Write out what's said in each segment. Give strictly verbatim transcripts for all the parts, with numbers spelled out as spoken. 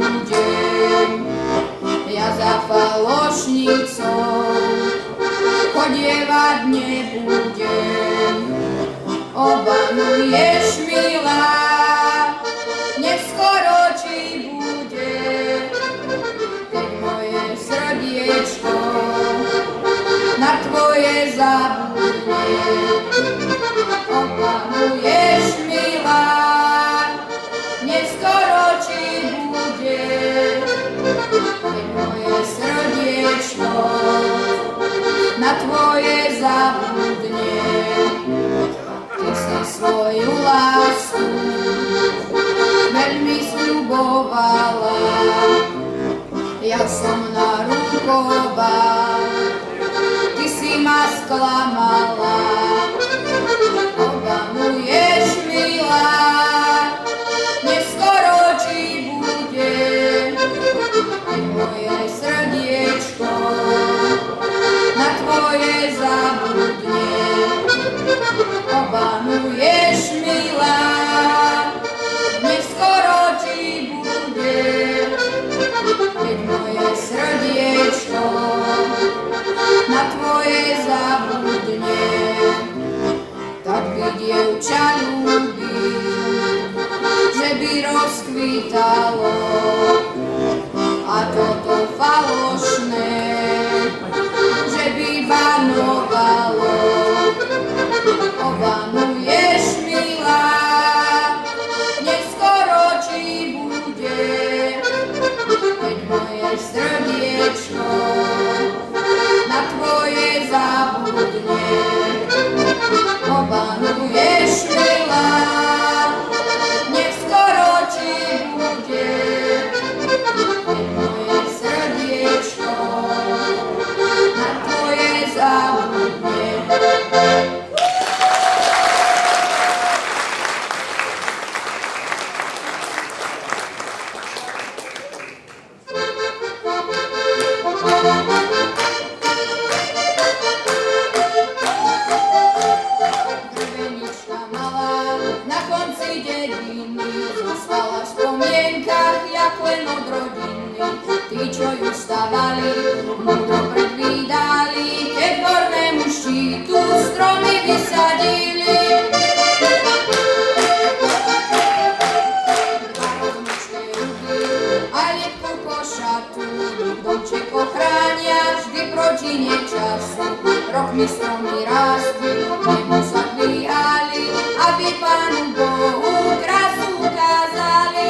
budem ja za falošnicou chodievať nebudem. Obanuješ, milá, neskoro či bude, keď moje srdiečko na tvoje zabudne. Obanuješ, milá, neskoro či bude, keď moje srdiečko na tvoje zabudne. Ty si svoju lásku veľmi sľubovala, ja som na rukobách, ty si ma sklamala. Obanuješ, milá, neskoro či bude, keď moje srdiečko na tvoje zabudne. Obanuješ, milá, neskoro či bude, keď moje srdiečko na tvoje zabudne. Tak by dievča ľúbi, že by rozkvítalo, a toto falošné, že by vanovalo. Obanuješ, milá, neskoro či bude, keď moje srdiečko na tvoje zabudne. Obanuješ, milá, neskoro či bude, keď moje srdiečko na tvoje zabudne. Drvenička malá na konci dediny zostala v spomienkach jak len od rodiny. Tí, čo ju stavali, múdro predvídali, keď k hornému štítu stromy vysadili. Dva rozmučké ruky a lepku košatu, domček ochránia vždy proti nečasu. Rokmi stromy rástli, nebu sa dvíhali, aby Pánu Bohu krásu ukázali.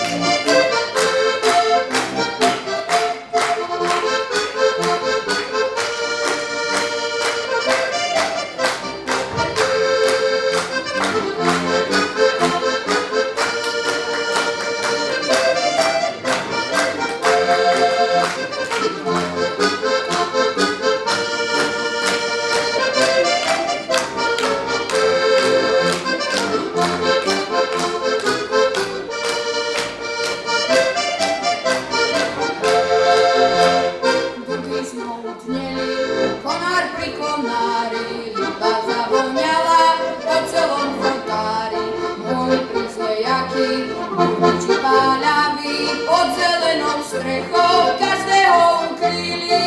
Pod zelenou strechou každého ukryli.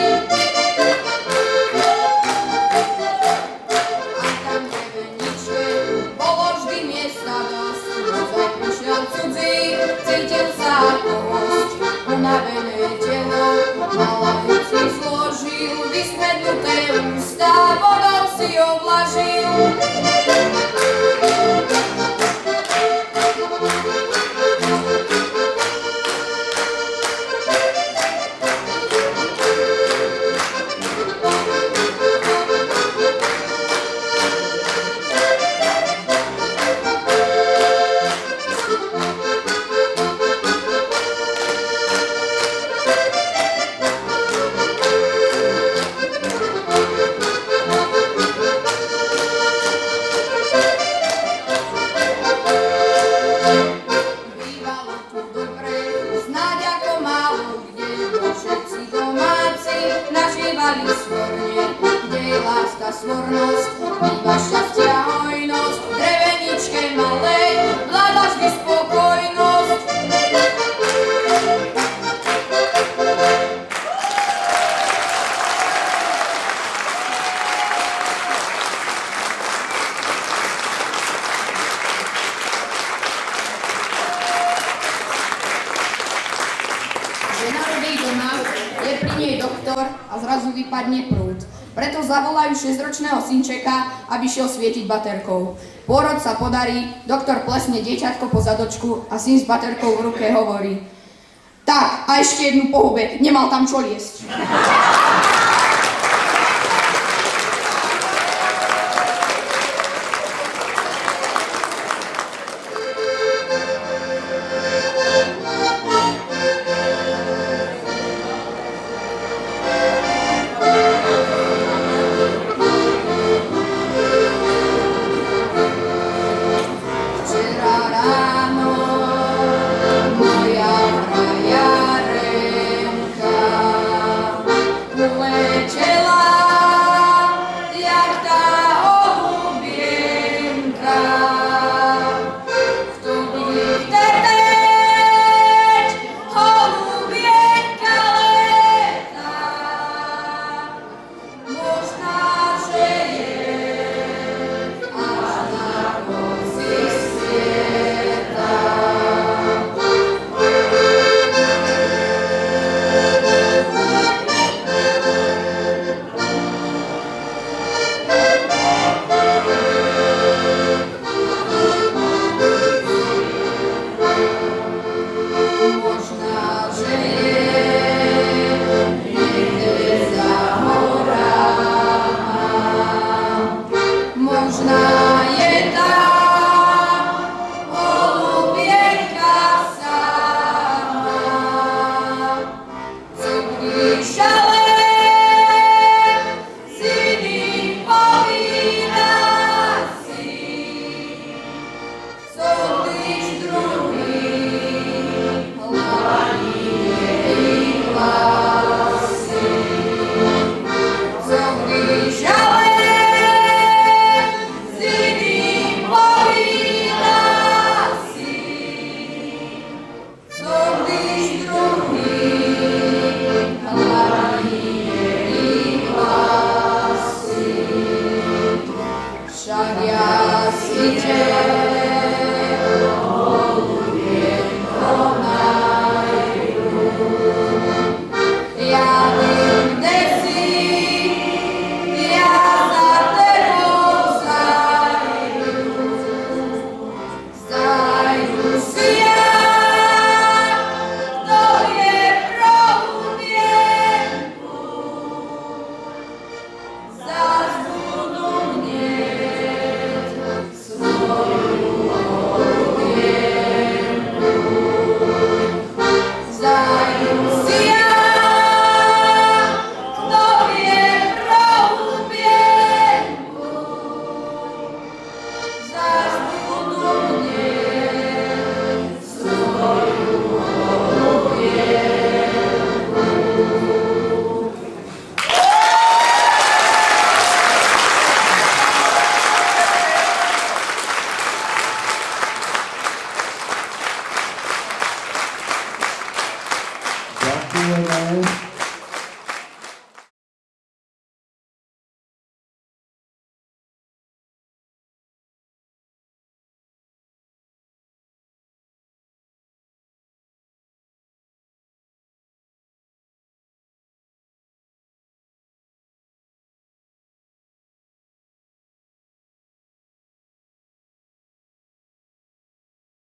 A tam dreveničke bolo vždy miesta dosť. Ozaj prišiel cudzí, cítil sa ako hosť. Unavené telo na lavici zložil, vysmednuté ústa vodou si ovlažil. Svornosť, iba šťastia hojnosť, dreveničke malej, vláda vždy spokojnosť. a zrazu vypadne prúd. Preto zavolajú šesťročného synčeka, aby šiel svietiť baterkou. Pôrod sa podarí, doktor plesne dieťatko po zadočku a syn s baterkou v ruke hovorí: tak, a ešte jednu pohubek, nemal tam čo liesť. Však ja si ťa